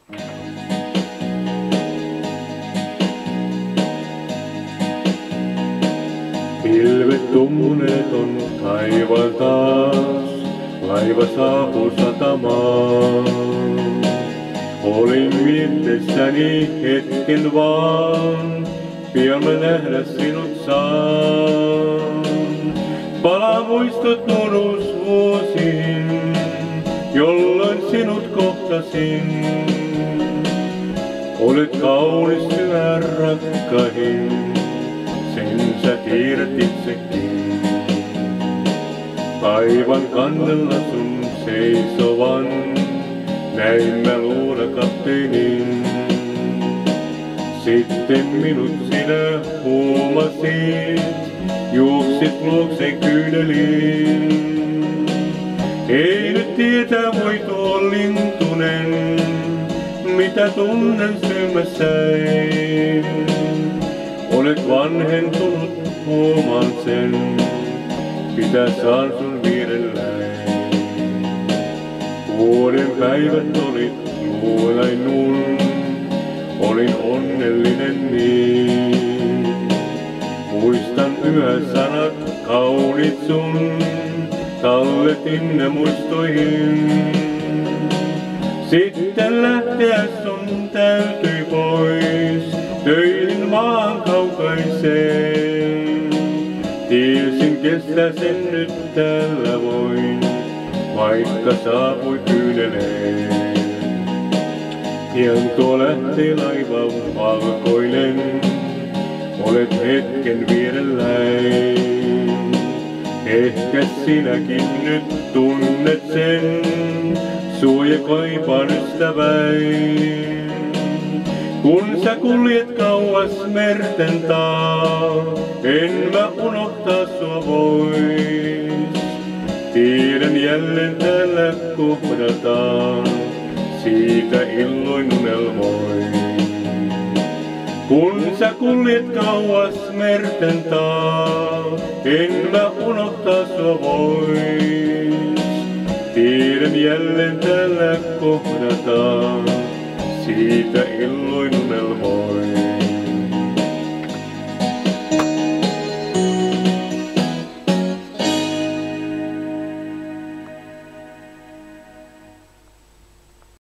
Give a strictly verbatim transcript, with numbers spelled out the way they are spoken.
Pilvet tummuneet on taivaan taas, laiva saapuu satamaan. Olin mietteessäni hetken vaan, pian mä nähdä sinut saan. Palaa muistot nuoruusvuosiin, jolloin sinut kohtasin. Olet kaunis syvä rakkahin, sen sä tiedät itsekin. Aivan kannella sun seisovan, näin mä luodakapteenin. Sitten minut sinä huomasit, juoksit luokseen kyyneliin. Ei nyt tietää voi tuo lintunen, mitä tunnen silmässäin. Olet vanhentunut, huomaan sen, pitää saan sun vierelläin. Vuoden päivät olit luolain nun, olin onnellinen niin. Muistan yhä sanat kaunit sun, talletin ne muistoihin. Sitten lähteä sun täytyi pois, töihin maan kaukaiseen. Tiesin kestää sen nyt täällä voin, vaikka saapui kyyneleen. Pian tuo lähtee laiva valkoinen, olet hetken vierelläin. Ehkä sinäkin nyt tunnet sen, suoja kaipaan ystäväin. Kun sä kuljet kauas merten taa, en mä unohtaa sua vois. Tiedän jälleen täällä kohdataan, siitä illoin unelmoin. Kun sä kuljet kauas merten taa, en mä unohtaa sua vois. Tiedän jälleen täällä kohdataan, siitä illoin unelmoin.